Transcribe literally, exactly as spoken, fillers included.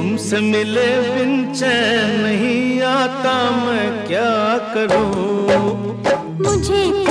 तुमसे मिले बिन चैन नहीं आता, मैं क्या करूं। मुझे